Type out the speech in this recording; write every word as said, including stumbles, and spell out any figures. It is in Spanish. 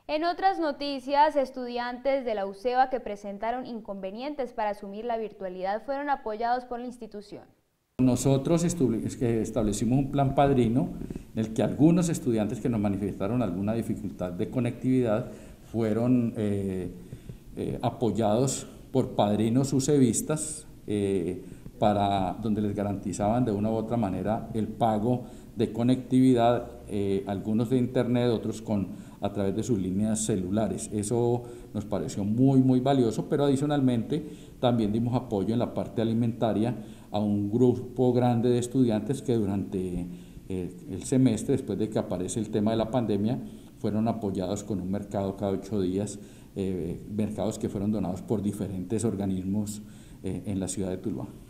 En otras noticias, estudiantes de la UCEBA que presentaron inconvenientes para asumir la virtualidad fueron apoyados por la institución. Nosotros establecimos un plan padrino en el que algunos estudiantes que nos manifestaron alguna dificultad de conectividad fueron eh, eh, apoyados por padrinos ucevistas eh, para donde les garantizaban de una u otra manera el pago de conectividad, eh, algunos de internet, otros con, a través de sus líneas celulares. Eso nos pareció muy, muy valioso, pero adicionalmente también dimos apoyo en la parte alimentaria a un grupo grande de estudiantes que durante eh, el semestre, después de que aparece el tema de la pandemia, fueron apoyados con un mercado cada ocho días, eh, mercados que fueron donados por diferentes organismos eh, en la ciudad de Tuluá.